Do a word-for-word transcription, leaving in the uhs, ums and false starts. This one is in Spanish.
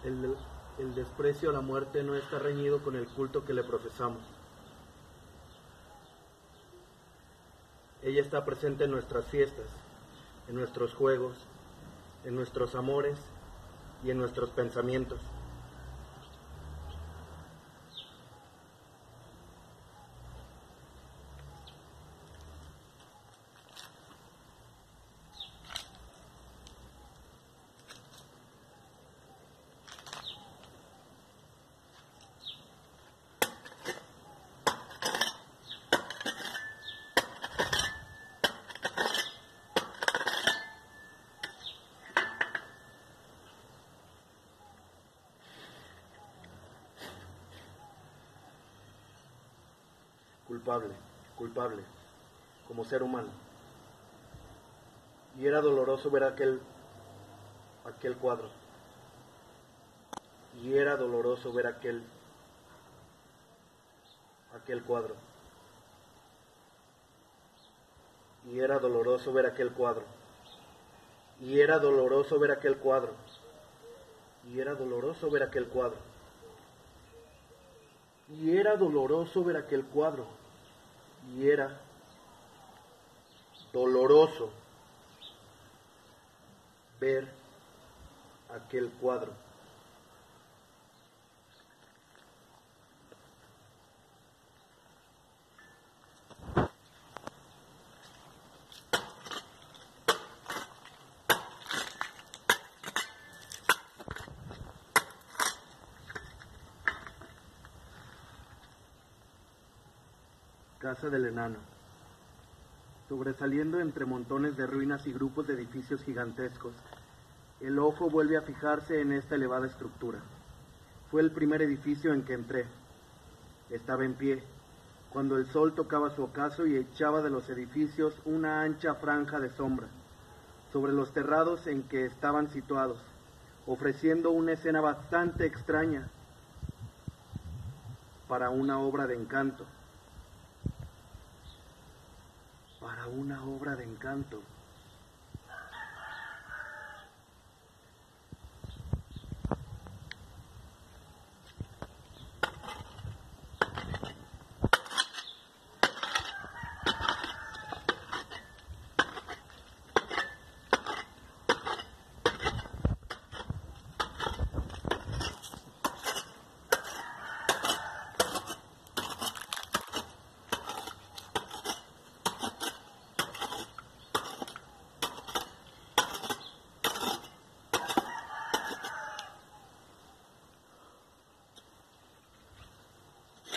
El, el desprecio a la muerte no está reñido con el culto que le profesamos. Ella está presente en nuestras fiestas, en nuestros juegos, en nuestros amores y en nuestros pensamientos. Culpable, culpable, como ser humano. Y era doloroso ver aquel, aquel cuadro. Y era doloroso ver aquel, aquel cuadro. Y era doloroso ver aquel cuadro. Y era doloroso ver aquel cuadro. Y era doloroso ver aquel cuadro. Y era doloroso ver aquel cuadro. Y era doloroso ver aquel cuadro. Casa del enano. Sobresaliendo entre montones de ruinas y grupos de edificios gigantescos, el ojo vuelve a fijarse en esta elevada estructura. Fue el primer edificio en que entré. Estaba en pie, cuando el sol tocaba su ocaso y echaba de los edificios una ancha franja de sombra sobre los terrados en que estaban situados, ofreciendo una escena bastante extraña para una obra de encanto. Para una obra de encanto.